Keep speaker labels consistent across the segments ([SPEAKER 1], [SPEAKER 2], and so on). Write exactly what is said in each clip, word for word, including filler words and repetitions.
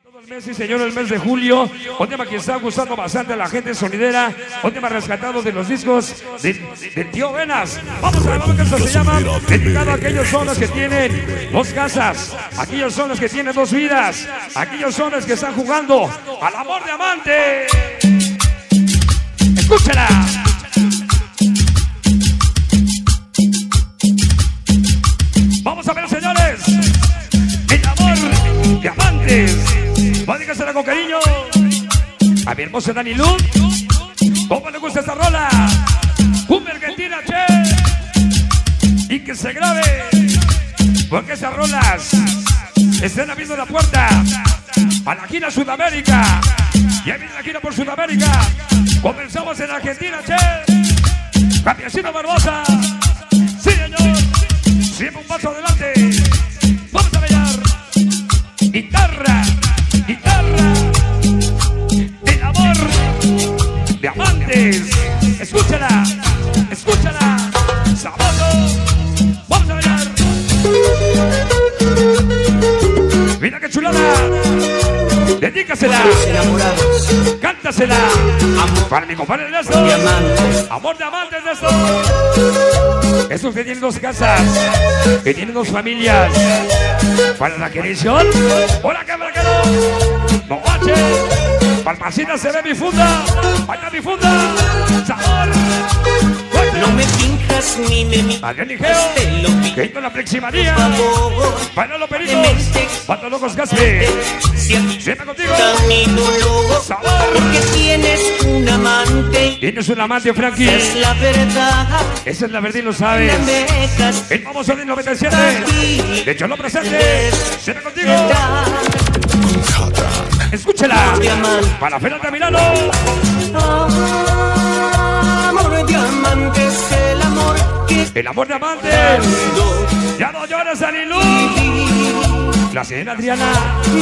[SPEAKER 1] El mes, sí señor, el mes de julio, un tema que está gustando bastante a la gente sonidera, un tema rescatado de los discos de, de, de Tío Venas. Vamos a ver lo que esto se llama, dedicado a aquellos zonas que tienen dos casas, aquellos zonas que tienen dos vidas, aquellos zonas que están jugando al amor de amante. Escúchala. Vamos a ver, señores, el amor de amantes. Dígasela con cariño a mi hermoso Dani Luz. ¿Cómo le gusta esta rola? Cumbia argentina, che. Y que se grabe, porque esas rolas están abriendo la puerta a la gira Sudamérica. Ya viene la gira por Sudamérica. Comenzamos en Argentina, che. Campiacito Barbosa. Sí, señor. Siempre un paso adelante. Vamos a bailar. Guitarra. Guitarra, el amor de amantes. Escúchala, escúchala. Sábado, vamos a bailar. Mira qué chulada. Dedícasela, cántasela. Amor. Para mi compadre Ernesto. De amantes. Amor de amantes de esto. Esos que tienen dos casas, que tienen dos familias. Para la querición. Hola, cámara, que no. No bache. Palmacita se ve mi funda. Vaya mi funda. Sabor.
[SPEAKER 2] No me finjas ni me miras.
[SPEAKER 1] Adrián Ligeo. Que hizo la fleximanía. Para los peritos. Para los locos Gaspi. Siempre contigo. Sabor.
[SPEAKER 2] Porque tienes un amante.
[SPEAKER 1] Tienes un amante, Frankie.
[SPEAKER 2] Es la verdad.
[SPEAKER 1] Esa es la verdad y lo sabes. El famoso del noventa y siete. De hecho, lo presente. Siempre contigo. Escúchela. Para Fernanda Milano.
[SPEAKER 2] Amor de amantes, el amor que
[SPEAKER 1] el amor de amantes. Ya no llores, Anilú. La señora Adriana.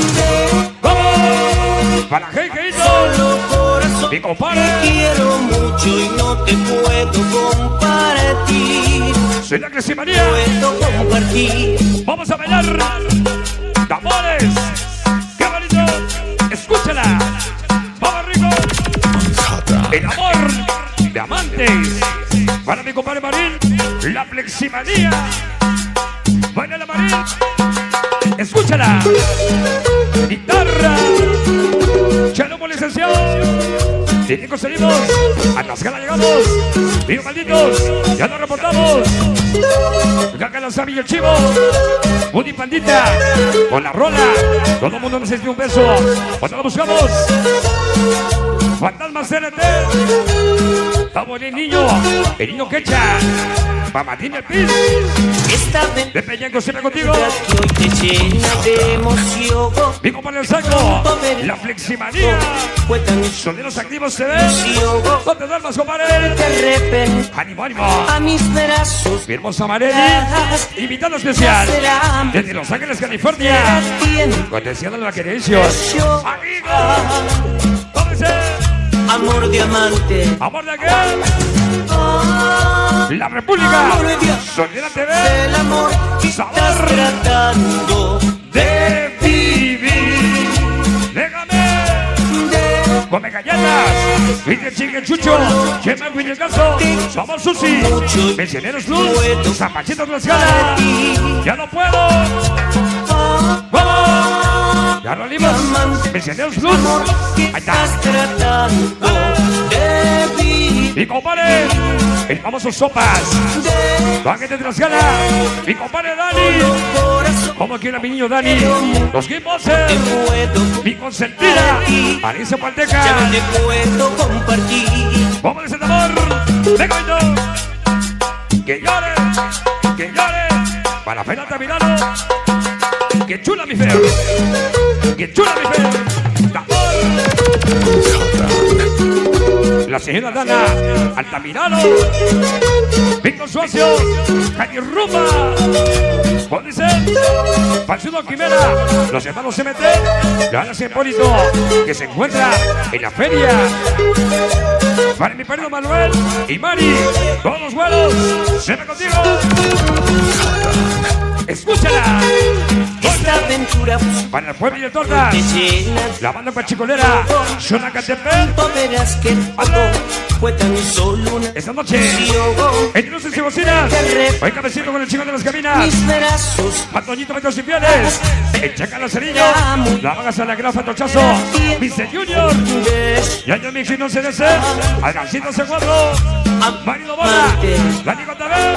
[SPEAKER 1] ¡Vamos! Para Heigeito. Mi compadre.
[SPEAKER 2] Te quiero mucho y no te puedo compartir.
[SPEAKER 1] Soy la Cresci María.
[SPEAKER 2] Puedo compartir.
[SPEAKER 1] Vamos a bailar. Tambores. ¡Qué bonito! Escúchala. Vamos, rico. El amor de amantes. Para mi compadre Marín. La fleximanía. Baila la Marín. Escúchala. Guitarra. Chalomo licenciado. Cinco seguimos. A Tlaxcala llegamos. Vivo malditos. Ya nos reportamos. Gaga la Sami y el Chivo. Woody Pandita. Con la rola. Todo el mundo necesita un beso. Cuando lo buscamos. Fantasma C N T. Estamos en el niño. El niño quecha. Pamatín el pis.
[SPEAKER 2] Esta vez
[SPEAKER 1] de Peñanco siempre contigo.
[SPEAKER 2] que hoy te llena de emoción.
[SPEAKER 1] Mi compadre el saco. La fleximanía.
[SPEAKER 2] Fue tan
[SPEAKER 1] Soneros activos se ven.
[SPEAKER 2] emoción.
[SPEAKER 1] ¿Dónde duermas, compadre?
[SPEAKER 2] De repente
[SPEAKER 1] Ánimo, ánimo.
[SPEAKER 2] a mis brazos
[SPEAKER 1] Mi hermosa Mareli. Invitado especial. Desde Los Ángeles, California. Cortesía de la querencia. Amigo. ¿Dónde se?
[SPEAKER 2] Amor de amante.
[SPEAKER 1] Amor de aquel. La República. Sonera T V.
[SPEAKER 2] El amor que estás
[SPEAKER 1] Sabor
[SPEAKER 2] tratando
[SPEAKER 1] de vivir. Déjame.
[SPEAKER 2] de
[SPEAKER 1] Come galletas. Vite chique chucho. Chema el caso. Somos Susi. Misioneros Luz. Zapachito Tlaxcala. Ya no puedo. ¡Vamos! Ya lo limos. Misioneros Luz. Ahí está.
[SPEAKER 2] estás tratando de vivir.
[SPEAKER 1] Mi compadre. El famoso Sopas. La gente de Tlaxcala. Mi compadre Dani.
[SPEAKER 2] Corazón
[SPEAKER 1] Como quiera mi niño Dani. Los Gimbos.
[SPEAKER 2] te puedo.
[SPEAKER 1] Mi consentida. Alicia
[SPEAKER 2] Ya
[SPEAKER 1] Palteca.
[SPEAKER 2] no te puedo compartir.
[SPEAKER 1] Vamos de ese amor. Venga, yo. Que llore. Que llore. Para Fernanda Milano. Que chula mi feo. Que chula mi feo. Tambor. La señora Dana Altamirano. Víctor Suacio. Jaime Ruma. ¿Cómo dice? Falsudo Quimera. Los hermanos M T. Gana Hipólito. Que se encuentra en la feria. Para mi perro Manuel y Mari. Todos los vuelos. Siempre contigo. Escúchala.
[SPEAKER 2] Esta aventura
[SPEAKER 1] Para el pueblo y de tortas.
[SPEAKER 2] te llena
[SPEAKER 1] La banda pachicolera. Shona Catepec.
[SPEAKER 2] verás que todo fue tan solo una
[SPEAKER 1] Esta noche.
[SPEAKER 2] ilusión.
[SPEAKER 1] Entre luces y bocinas. Hoy cabecito con el chico de las cabinas.
[SPEAKER 2] Mis brazos
[SPEAKER 1] Antoñito Betos y Fieles. El Chaca Lazarillo. La vagas a la grafa Tochazo. mister Junior. Y año Mixi no se desee. Algancito C cuatro. Marido Bola. La Nico Tabé.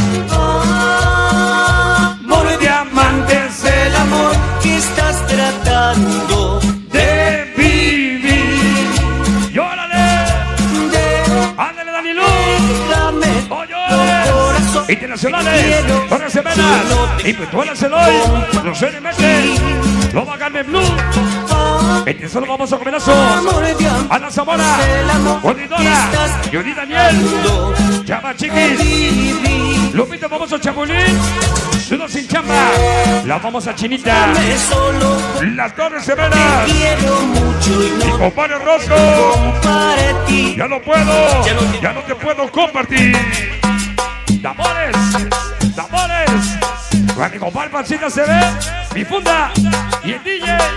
[SPEAKER 2] amor de amantes, el amor que estás tratando
[SPEAKER 1] De vivir. Y órale.
[SPEAKER 2] de
[SPEAKER 1] Ándale, Dani Luz.
[SPEAKER 2] dame
[SPEAKER 1] Oye.
[SPEAKER 2] corazón.
[SPEAKER 1] Internacionales. Torres Semenas. Y Pituela Celoy. Los N M T. Loba Carmen Blue. Este solo vamos a comer
[SPEAKER 2] Amor de
[SPEAKER 1] Ana Zamora.
[SPEAKER 2] el amor que
[SPEAKER 1] Bonidona.
[SPEAKER 2] estás
[SPEAKER 1] Yuri Daniel.
[SPEAKER 2] tratando
[SPEAKER 1] Chama
[SPEAKER 2] de
[SPEAKER 1] Chiquis.
[SPEAKER 2] vivir.
[SPEAKER 1] Lupita Famoso Chapulín. Sudo sin chamba. La famosa Chinita.
[SPEAKER 2] Dame solo,
[SPEAKER 1] Las Torres Semenas.
[SPEAKER 2] quiero mucho y
[SPEAKER 1] Y
[SPEAKER 2] no
[SPEAKER 1] compadre Rosco.
[SPEAKER 2] para ti.
[SPEAKER 1] Ya no puedo.
[SPEAKER 2] Ya no te-
[SPEAKER 1] Ya no te puedo compartir. Damores. Damores. Con mi compadre Pancita se ve. Mi funda. Y el D J.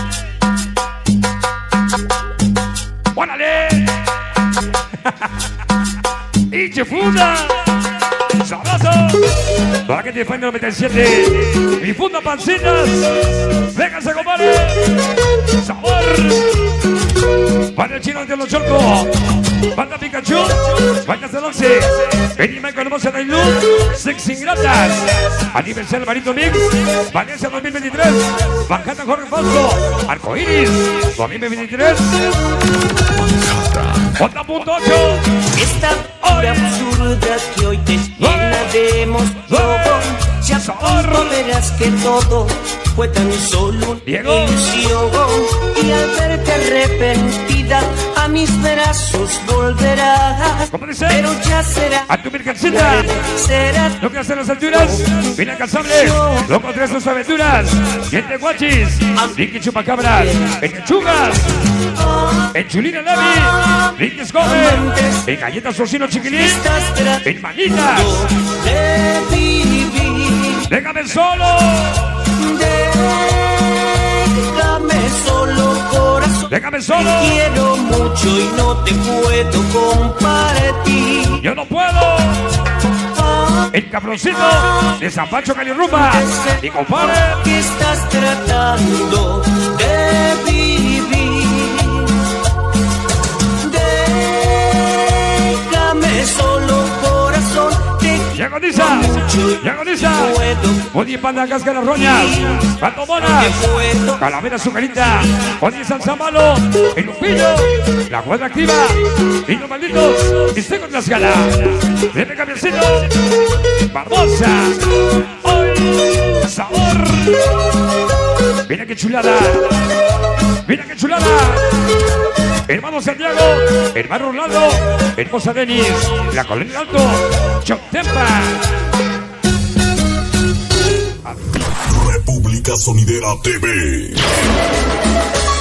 [SPEAKER 1] ¡Órale! ¡Y chifunda! ¡Sabroso! Para que te defiende noventa y siete. Mi funda Pancitas. Véngase, compadre. ¡Sabor! Para el chino de los Cholco. Banda Pikachu. Vaya Celoxe. Benny Michael Hermosa de Luz. Sex Ingratas. Aniversario Marito Mix. Valencia dos mil veintitrés. Manhattan Jorge Fausto. Arcoiris. dos mil veintitrés. Otra punto ocho.
[SPEAKER 2] Esta hora absurda que hoy te llena de emoción. Ya pronto verás que todo fue tan solo una
[SPEAKER 1] Diego.
[SPEAKER 2] ilusión. Y al verte arrepentida a mis brazos volverás.
[SPEAKER 1] ¿Cómo dice?
[SPEAKER 2] Pero ya será
[SPEAKER 1] A tu virgencita.
[SPEAKER 2] será
[SPEAKER 1] Lo que hacen las alturas. Bien alcanzables. Loco tres sus aventuras. Gente guachis. Ricky Chupacabras. En Chugas. En Chulina Levi. Ricky Escobar. En Galletas Socino Chiquilín.
[SPEAKER 2] estás tratando
[SPEAKER 1] En Manitas.
[SPEAKER 2] de vivir.
[SPEAKER 1] Déjame solo.
[SPEAKER 2] Déjame solo, corazón.
[SPEAKER 1] Déjame solo.
[SPEAKER 2] Quiero mucho y no te puedo compartir.
[SPEAKER 1] Yo no puedo. El cabroncito de San Pancho Calirrumba. Y compadre.
[SPEAKER 2] Que estás tratando de vivir. Déjame solo, corazón. Te
[SPEAKER 1] Ya agoniza. Ya agoniza. Oye, panda casca las roñas. Pato monas. Calavera Azucarita. Oye, San Samalo. El Lupillo. La cuadra activa. Y los malditos. Y estoy con las galas. Viene camioncito. Barbosa. Hoy. Sabor. Mira qué chulada. Mira qué chulada. Hermano Santiago. Hermano Rolando. Hermosa Denis. La Colonia Alto. Choctempa.
[SPEAKER 3] República Sonidera T V.